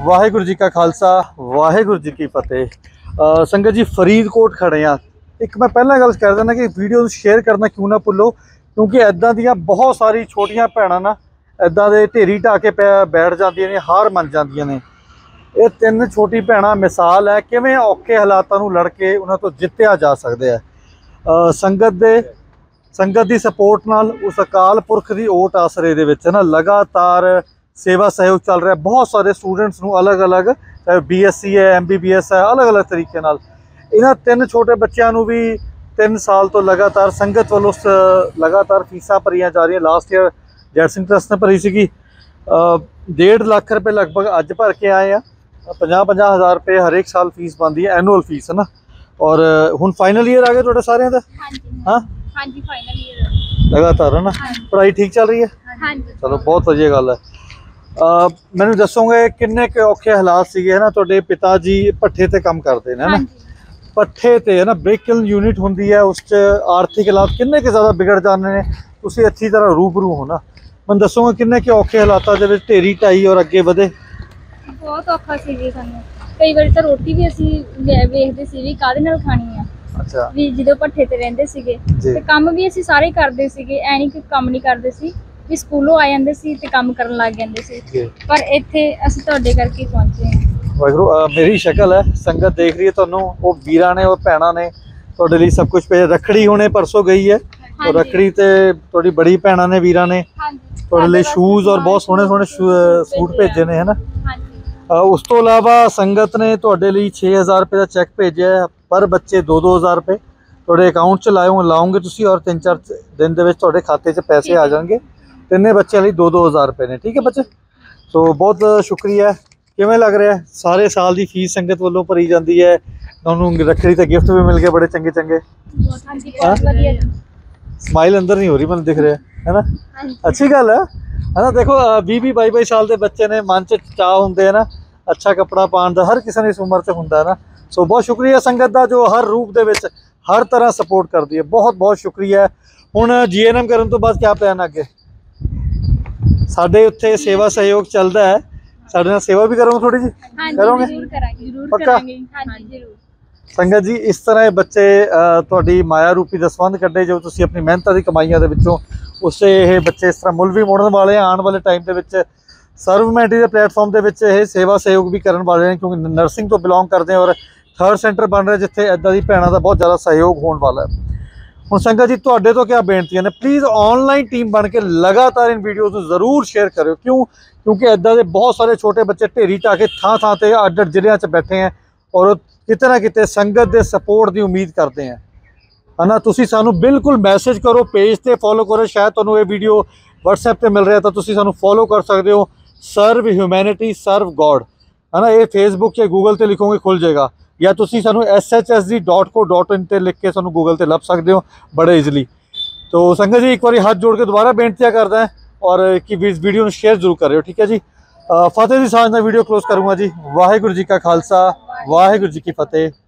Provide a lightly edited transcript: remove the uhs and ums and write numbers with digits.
वाहिगुरु जी का खालसा वाहिगुरु जी की फतेह। संगत जी फरीदकोट खड़े हैं। एक मैं पहला गल कर देना कि वीडियो शेयर करना क्यों ना भुलो, क्योंकि इदां दियां बहुत सारी छोटियां भैणां ना इदां दे ढेरी ढा के बैठ जांदियां ने, हार मन जांदियां ने। ये तीन छोटी भैणां मिसाल है किवें औखे हालातां नूं लड़ के उन्हां तों जित्तिया जा सकदा है। संगत दी सपोर्ट नाल उस अकाल पुरख दी ओट आसरे दे विच ना लगातार सेवा सहयोग चल रहा है। बहुत सारे स्टूडेंट्स नूं अलग अलग BSc है, MBBS है, अलग अलग तरीके नाल इन्हां तीन छोटे बच्चों नूं भी 3 साल तो लगातार संगत वालों लगातार फीसां भरियां जा रही। Last year Jait Singh trust ने भरी सीगी 1.5 लाख रुपए लगभग अज भर के आए हैं। 50-50 हज़ार रुपये हर एक साल फीस बनती है, एनुअल फीस है ना। और हुण फाइनल ईयर आ गया तुहाडे सारिਆਂ दा? हाँ हाँ जी, फाइनल ईयर लगातार है ना। पढ़ाई ठीक चल रही है? हाँ जी। चलो बहुत वधिया गल है। मैनू दसोगे किन्ने के औखे हालात सीगे है ना। तुहाडे पिता जी भट्ठे ते काम करते हैं ना, भट्ठे ते है ना ब्रेकिंग यूनिट होंदी है, उस आर्थिक हालात किन्ने के ज़्यादा बिगड़ जाने ने, तुसीं अच्छी तरह रूबरू हो ना। मैं दसोगे किन्ने के औखे हालातां दे विच ढेरी ढाई और अगे वधे? बहुत औखा सी जी सानू। कई बार तो रोटी भी असीं वेखदे सी भी काहदे नाल खानी है। अच्छा भी ਜਦੋਂ ਭੱਠੇ ਤੇ ਰਹਿੰਦੇ ਸੀਗੇ ਤੇ ਕੰਮ ਵੀ ਅਸੀਂ ਸਾਰੇ ਕਰਦੇ ਸੀਗੇ, ਐ ਨਹੀਂ ਕਿ ਕੰਮ ਨਹੀਂ ਕਰਦੇ ਸੀ, ਵੀ ਸਕੂਲੋਂ ਆ ਜਾਂਦੇ ਸੀ ਤੇ ਕੰਮ ਕਰਨ ਲੱਗ ਜਾਂਦੇ ਸੀ। ਪਰ ਇੱਥੇ ਅਸੀਂ ਤੁਹਾਡੇ ਕਰਕੇ ਪਹੁੰਚੇ ਹਾਂ। ਵਾਹਿਗੁਰੂ मेरी शक्ल है संगत देख रही है तुहानू, वो वीरां ने वो भैणां ने तुहाडे लई सब कुछ भेज। रखड़ी हुणे परसों गई है और रखड़ी ते तुहाडी बड़ी भैणां ने वीरां ने तुहाडे लई शूज़ और बहुत सोहणे सोहणे सूट भेजे ने है ना। उस तो इलावा संगत ने तुहाडे लई 6000 रुपये का चैक भेजा है, पर बच्चे 2-2 हज़ार रुपये तुहाडे अकाउंट च लाओगे तुसीं और 3-4 दिन दे विच तुहाडे खाते च पैसे आ जाएंगे। तिन्ने बच्चों लई 2-2 हज़ार रुपये ने, ठीक है बच्चे। तो बहुत शुक्रिया। किवें लग रहा है? सारे साल की फीस संगत वालों भरी जाती है, तुहानूं रखड़ी ते गिफ्ट भी मिल गए बड़े चंगे चंगे। स्माइल अंदर नहीं हो रही, मैनूं दिख रहा है ना। अच्छी गल है ना। देखो 20-22 साल के बच्चे ने मन च चाह होंगे है ना, अच्छा कपड़ा पाने का हर किसी ने इस उम्र से होंगे है ना। सो बहुत शुक्रिया संगत का जो हर रूप दे विच हर तरह सपोर्ट करती है। बहुत बहुत शुक्रिया। हुण GNM करने तो बाद क्या प्लान अगे? साडे उत्थे सेवा सहयोग चलता है, साडे नाल सेवा भी करोगे थोड़ी जी? करोगे पक्का? संगत जी इस तरह बच्चे तुहाडी माया रूपी दसवंध कड्डे जो तुसीं अपनी मेहनत की कमाईआं दे विचों, उससे ये बच्चे इस तरह मुल भी मोड़न वाले हैं। आने वाले टाइम के सर्वमैंटी के प्लेटफॉर्म के सेवा सहयोग भी करने वाले हैं, क्योंकि नर्सिंग तो बिलोंग करते हैं और 3rd सेंटर बन रहा है जिथे इदां दी भैणां दा बहुत ज़्यादा सहयोग होने वाला है। हुण संगत जी तुहाडे तो क्या बेनतियां ने, प्लीज़ ऑनलाइन टीम बन के लगातार इन वीडियोज़ को जरूर शेयर करो। क्यों? क्योंकि इदां दे बहुत सारे छोटे बच्चे ढेरी ढा के थां थां ते अड्ड जिलियां च बैठे हैं और किते ना किते संगत के सपोर्ट की उम्मीद करते हैं है ना। तुसीं सानू बिल्कुल मैसेज करो, पेज ते फॉलो करो। शायद तुहानू ये वीडियो WhatsApp पे मिल रहा है तो तुसीं सानू फॉलो कर सकते हो। सर्व ह्यूमैनिटी सर्व गॉड है ना, ये फेसबुक या गूगल ते लिखोगे खुल जाएगा, या तुसीं सानू shsd.co.in ते लिख के सानू गूगल ते लभ सकते हो बड़े ईजिली। तो संगत जी एक बार हाथ जोड़ के दोबारा बेनतियां करदा है और कि वीडियो शेयर जरूर कर रहे हो, ठीक है जी। फतेह दी सांझ नाल वीडियो क्लोज करूँगा जी। वाहिगुरु जी का खालसा वाहिगुरु जी की फतेह।